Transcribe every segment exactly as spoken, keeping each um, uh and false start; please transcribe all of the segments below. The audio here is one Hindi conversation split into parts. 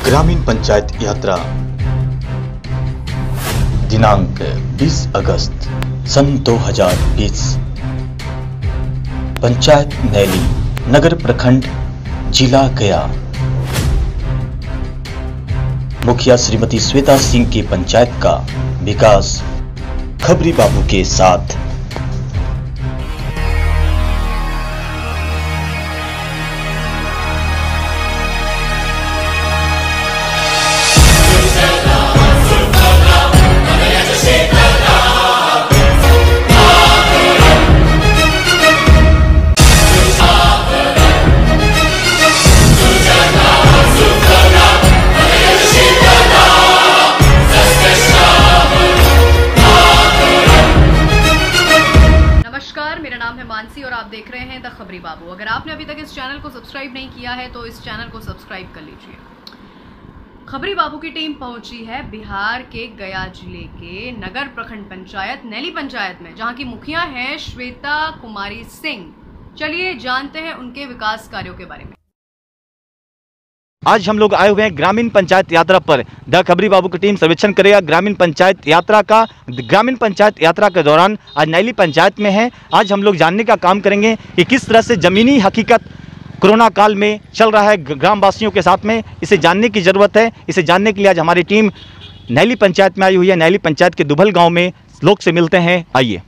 ग्रामीण पंचायत यात्रा दिनांक बीस अगस्त सन दो हज़ार बीस। पंचायत नैली, नगर प्रखंड, जिला गया। मुखिया श्रीमती श्वेता सिंह की पंचायत का विकास खबरी बाबू के साथ। मेरा नाम है मानसी और आप देख रहे हैं द खबरी बाबू। अगर आपने अभी तक इस चैनल को सब्सक्राइब नहीं किया है तो इस चैनल को सब्सक्राइब कर लीजिए। खबरी बाबू की टीम पहुंची है बिहार के गया जिले के नगर प्रखंड पंचायत नैली पंचायत में, जहां की मुखिया हैं श्वेता कुमारी सिंह। चलिए जानते हैं उनके विकास कार्यों के बारे में। आज हम लोग आए हुए हैं ग्रामीण पंचायत यात्रा पर। द खबरी बाबू की टीम सर्वेक्षण करेगा ग्रामीण पंचायत यात्रा का। ग्रामीण पंचायत यात्रा के दौरान आज नैली पंचायत में है। आज हम लोग जानने का काम करेंगे कि किस तरह से ज़मीनी हकीकत कोरोना काल में चल रहा है ग्रामवासियों के साथ में। इसे जानने की ज़रूरत है। इसे जानने के लिए आज हमारी टीम नैली पंचायत में आई हुई है। नैली पंचायत के दुभल गाँव में लोग से मिलते हैं। आइए।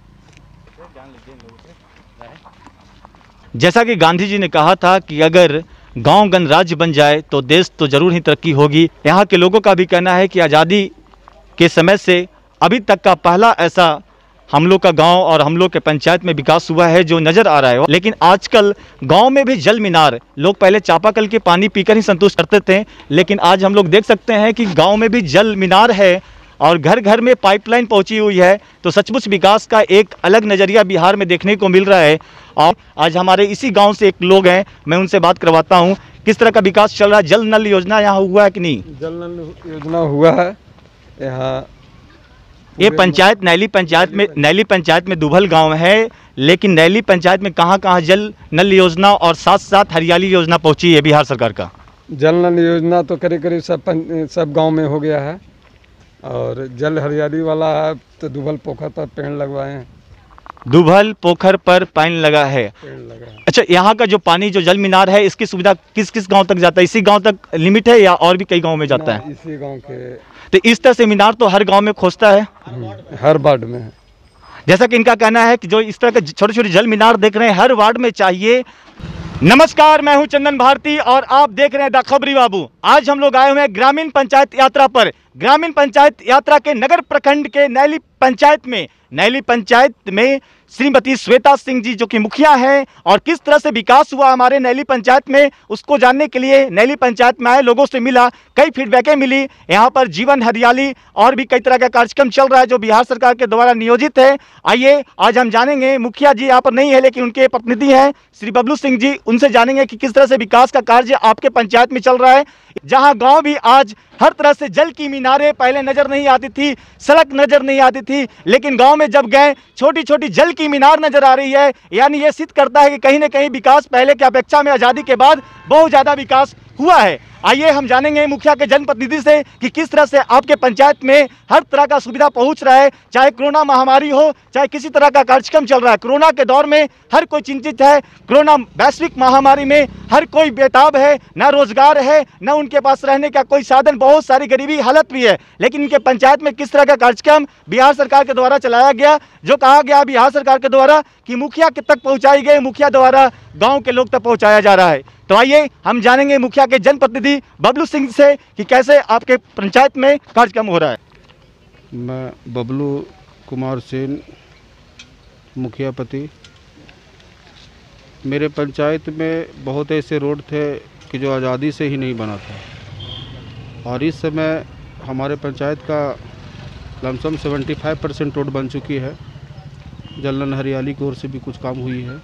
जैसा कि गांधी जी ने कहा था कि अगर गांव गणराज्य बन जाए तो देश तो जरूर ही तरक्की होगी। यहाँ के लोगों का भी कहना है कि आज़ादी के समय से अभी तक का पहला ऐसा हम लोग का गांव और हम लोग के पंचायत में विकास हुआ है जो नज़र आ रहा है। लेकिन आजकल गांव में भी जल मीनार, लोग पहले चापाकल के पानी पीकर ही संतुष्ट करते थे, लेकिन आज हम लोग देख सकते हैं कि गाँव में भी जल मीनार है और घर घर में पाइपलाइन पहुंची हुई है। तो सचमुच विकास का एक अलग नज़रिया बिहार में देखने को मिल रहा है। और आज हमारे इसी गांव से एक लोग हैं, मैं उनसे बात करवाता हूं किस तरह का विकास चल रहा है। जल नल योजना यहाँ हुआ है कि नहीं? जल नल योजना हुआ है यहाँ। ये पंचायत नैली पंचायत में नैली पंचायत में दुभल गाँव है, लेकिन नैली पंचायत में कहाँ कहाँ जल नल योजना और साथ साथ हरियाली योजना पहुँची है बिहार सरकार का? जल नल योजना तो करीब करीब सब सब गाँव में हो गया है और जल हरियाली वाला है तो दुभल पोखर पर पेड़ लगवाए हैं। दुभल पोखर पर पेड़ लगा है। पेड़ लगा है। अच्छा, यहाँ का जो पानी जो जल मीनार है इसकी सुविधा किस किस गांव तक जाता है? इसी गांव तक लिमिट है या और भी कई गांव में जाता है? इसी गांव के। तो इस तरह से मीनार तो हर गांव में खोजता है, हर वार्ड में है। जैसा कि इनका कहना है कि जो इस तरह के छोटे छोटे जल मीनार देख रहे हैं हर वार्ड में चाहिए। नमस्कार, मैं हूं चंदन भारती और आप देख रहे हैं द खबरी बाबू। आज हम लोग आए हुए हैं ग्रामीण पंचायत यात्रा पर। ग्रामीण पंचायत यात्रा के नगर प्रखंड के नैली पंचायत में नैली पंचायत में श्रीमती श्वेता सिंह जी जो कि मुखिया हैं, और किस तरह से विकास हुआ हमारे नैली पंचायत में उसको जानने के लिए नैली पंचायत में आए, लोगों से मिला, कई फीडबैकें मिली। यहाँ पर जीवन हरियाली और भी कई तरह का कार्यक्रम चल रहा है जो बिहार सरकार के द्वारा नियोजित है। आइए आज हम जानेंगे, मुखिया जी यहाँ पर नहीं है लेकिन उनके प्रतिनिधि हैं श्री बबलू सिंह जी, उनसे जानेंगे कि किस तरह से विकास का कार्य आपके पंचायत में चल रहा है। जहाँ गाँव भी आज हर तरह से जल की मीनारें पहले नजर नहीं आती थी, सड़क नजर नहीं आती थी, लेकिन गांव में जब गए छोटी छोटी जल की मीनार नजर आ रही है। यानी ये सिद्ध करता है कि कहीं ना कहीं विकास पहले की अपेक्षा में आज़ादी के बाद बहुत ज़्यादा विकास हुआ है। आइए हम जानेंगे मुखिया के जनप्रतिनिधि से कि किस तरह से आपके पंचायत में हर तरह का सुविधा पहुंच रहा है, चाहे कोरोना महामारी हो, चाहे किसी तरह का कार्यक्रम चल रहा है। कोरोना के दौर में हर कोई चिंतित है, कोरोना वैश्विक महामारी में हर कोई बेताब है, ना रोजगार है, ना उनके पास रहने का कोई साधन, बहुत सारी गरीबी हालत भी है। लेकिन इनके पंचायत में किस तरह का कार्यक्रम बिहार सरकार के द्वारा चलाया गया, जो कहा गया बिहार सरकार के द्वारा कि मुखिया तक पहुँचाई गई, मुखिया द्वारा गाँव के लोग तक पहुँचाया जा रहा है। तो आइए हम जानेंगे मुखिया के जनप्रतिनिधि बबलू सिंह से कि कैसे आपके पंचायत में कार्यक्रम हो रहा है। मैं बबलू कुमार सेन, मुखिया पति। मेरे पंचायत में बहुत ऐसे रोड थे कि जो आज़ादी से ही नहीं बना था, और इस समय हमारे पंचायत का लमसम पचहत्तर परसेंट रोड बन चुकी है। जलन हरियाली की ओर से भी कुछ काम हुई है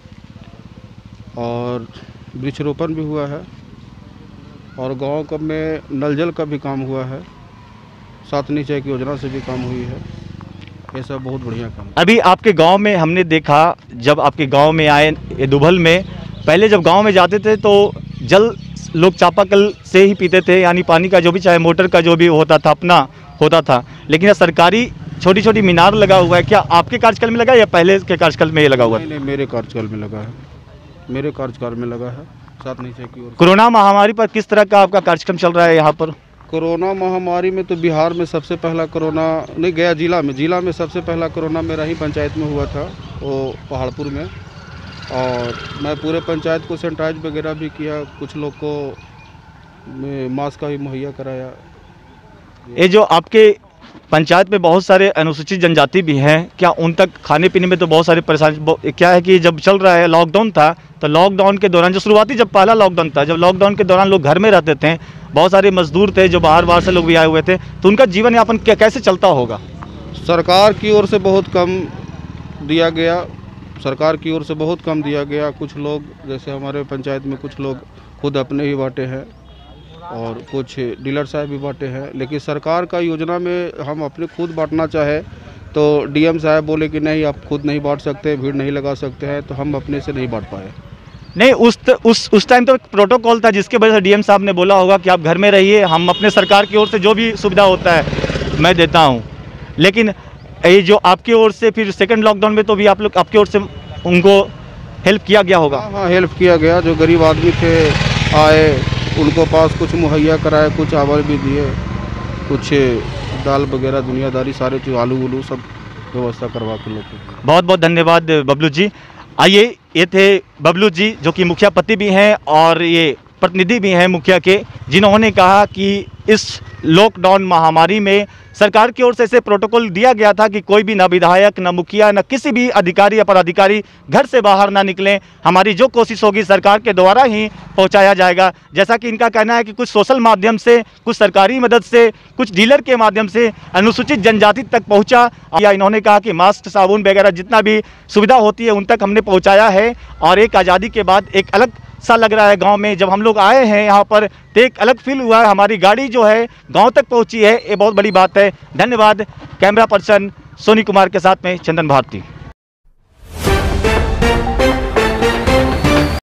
और वृक्षरोपण भी हुआ है, और गांव का में नल जल का भी काम हुआ है, सात निश्चय की योजना से भी काम हुई है। ये सब बहुत बढ़िया काम। अभी आपके गांव में हमने देखा, जब आपके गांव में आए दुभल में, पहले जब गांव में जाते थे तो जल लोग चापाकल से ही पीते थे, यानी पानी का जो भी चाहे मोटर का जो भी होता था अपना होता था, लेकिन यह सरकारी छोटी छोटी मीनार लगा हुआ है। क्या आपके कार्यकाल में लगा या पहले के कार्यकाल में ये लगा हुआ? नहीं नहीं, मेरे कार्यकाल में लगा है, मेरे कार्यकाल में लगा है। साथ नहीं की ओर कोरोना महामारी पर किस तरह का आपका कार्यक्रम चल रहा है यहाँ पर? कोरोना महामारी में तो बिहार में सबसे पहला कोरोना नहीं, गया जिला में जिला में सबसे पहला कोरोना मेरा ही पंचायत में हुआ था, वो पहाड़पुर में। और मैं पूरे पंचायत को सैनिटाइज वगैरह भी किया, कुछ लोग को मास्क का भी मुहैया कराया। ये जो आपके पंचायत में बहुत सारे अनुसूचित जनजाति भी हैं, क्या उन तक खाने पीने में तो बहुत सारी परेशानी? क्या है कि जब चल रहा है लॉकडाउन था, तो लॉकडाउन के दौरान जो शुरुआती जब पहला लॉकडाउन था, जब लॉकडाउन के दौरान लोग घर में रहते थे, बहुत सारे मजदूर थे जो बाहर बाहर से लोग भी आए हुए थे, तो उनका जीवन यापन क्या कैसे चलता होगा? सरकार की ओर से बहुत कम दिया गया, सरकार की ओर से बहुत कम दिया गया। कुछ लोग जैसे हमारे पंचायत में कुछ लोग खुद अपने ही बांटे हैं और कुछ डीलर साहब भी बांटे हैं, लेकिन सरकार का योजना में हम अपने खुद बांटना चाहे तो डीएम साहब बोले कि नहीं आप खुद नहीं बांट सकते, भीड़ नहीं लगा सकते हैं, तो हम अपने से नहीं बांट पाए। नहीं, उस उस उस टाइम तो एक प्रोटोकॉल था जिसके वजह से डीएम साहब ने बोला होगा कि आप घर में रहिए, हम अपने सरकार की ओर से जो भी सुविधा होता है मैं देता हूँ। लेकिन ये जो आपकी ओर से फिर सेकंड लॉकडाउन में तो भी आप लोग आपकी ओर से उनको हेल्प किया गया होगा? हाँ हाँ, हेल्प किया गया। जो गरीब आदमी थे आए, उनको पास कुछ मुहैया कराए, कुछ चावल भी दिए, कुछ दाल वगैरह दुनियादारी सारे चीज़ आलू उलू सब व्यवस्था करवा के लोग को। बहुत बहुत धन्यवाद बबलू जी। आइए, ये थे बबलू जी जो कि मुखिया पति भी हैं और ये प्रतिनिधि भी हैं मुखिया के, जिन्होंने कहा कि इस लॉकडाउन महामारी में सरकार की ओर से ऐसे प्रोटोकॉल दिया गया था कि कोई भी ना विधायक, ना मुखिया, ना किसी भी अधिकारी या पदाधिकारी घर से बाहर ना निकलें। हमारी जो कोशिश होगी सरकार के द्वारा ही पहुंचाया जाएगा। जैसा कि इनका कहना है कि कुछ सोशल माध्यम से, कुछ सरकारी मदद से, कुछ डीलर के माध्यम से अनुसूचित जनजाति तक पहुंचा। या इन्होंने कहा कि मास्क, साबुन वगैरह जितना भी सुविधा होती है उन तक हमने पहुँचाया है। और एक आज़ादी के बाद एक अलग सा लग रहा है गांव में, जब हम लोग आए हैं यहाँ पर तो एक अलग फील हुआ है। हमारी गाड़ी जो है गांव तक पहुंची है, ये बहुत बड़ी बात है। धन्यवाद। कैमरा पर्सन सोनी कुमार के साथ में चंदन भारती।